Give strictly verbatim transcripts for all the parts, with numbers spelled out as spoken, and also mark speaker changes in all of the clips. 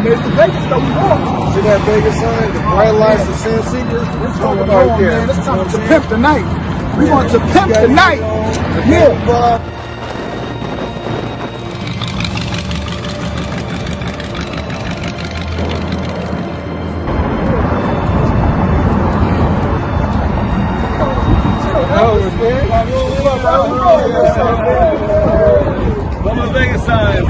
Speaker 1: made the Vegas though. We won.
Speaker 2: See that Vegas sign? The bright lights, the Sin Seekers?
Speaker 1: It's going on, man. It's time to pimp the night. We want to pimp the night. Yeah.
Speaker 2: What's my Vegas sign?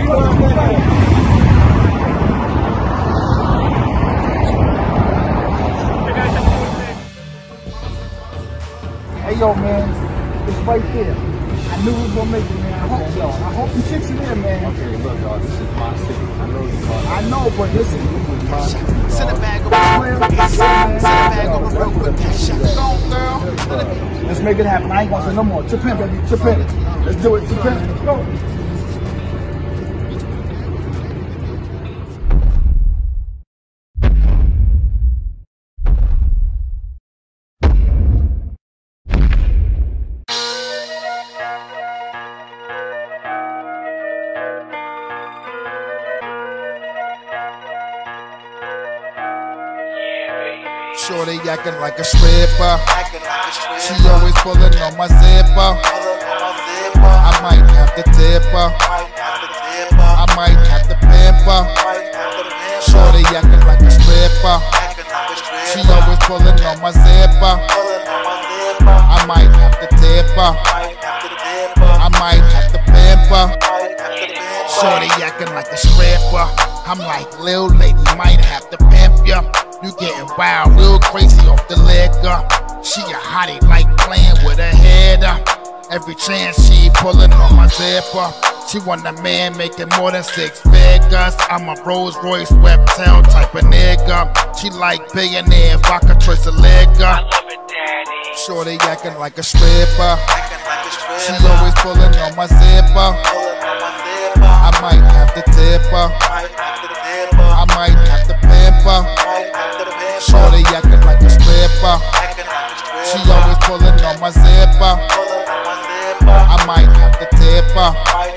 Speaker 1: Hey yo, man, it's right there. I knew we was gonna make it, man. I hope so. I hope you chicks are there, man.
Speaker 2: Okay, look, y'all, this is my city. I know you are.
Speaker 1: I know, but listen, this is my city.
Speaker 3: Send it back over. Send it back over real quick. Go, girl.
Speaker 1: Let's make it happen. I ain't gonna say no more. To pimp, baby. To pimp. Let's do it. To pimp. Let's go.
Speaker 3: Shorty acting like a stripper. She always pulling on my zipper. I might have to tip her. I might have to pimp her. Shorty acting like a stripper. She always pulling on my zipper. I might have to tip her. I might have to pimp her. Shorty acting like a stripper. I'm like, lil lady, might have to pimp ya. You getting wild, real crazy off the liquor. She a hottie, like playing with her head. Every chance she pulling on my zipper. She want a man making more than six figures. I'm a Rolls Royce reptile type of nigga. She like billionaire if I could trace a liquor. Shorty acting like a stripper. She always pulling on my zipper. I might have to tip her. I might have to pimp her. Shorty acting like a stripper. She always pulling on my zipper. I might have to tip her.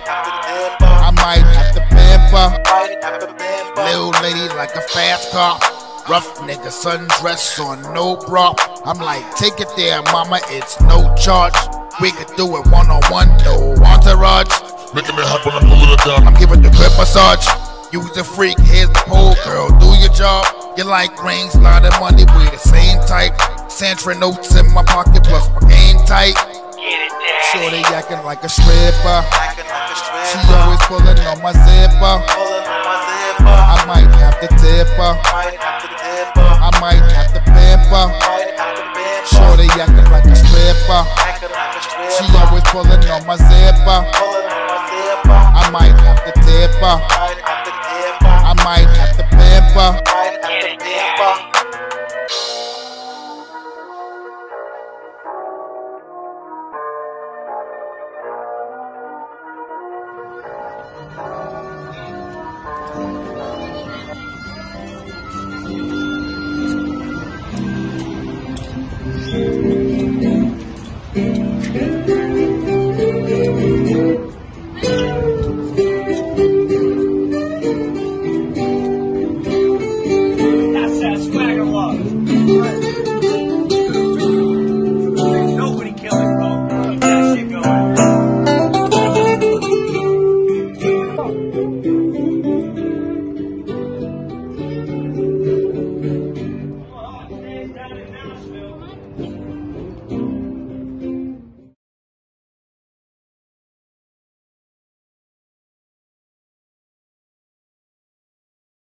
Speaker 3: I might have to pimp her. Little lady like a fast car. Rough nigga, sundress on no bra. I'm like, take it there, mama, it's no charge. We could do it one on one, no entourage.
Speaker 4: Making me hot when I'm pulling it down.
Speaker 3: I'm giving the grip massage. You's a freak, here's the pole, girl, do your job. You like rings, lot of money, we the same type. Santra notes in my pocket, plus my game tight. Shorty acting like a stripper. She always pulling on my zipper. I might have to tip her. I might have to pimp her. Shorty acting like a stripper. She always pulling on my zipper. I might have to tip her.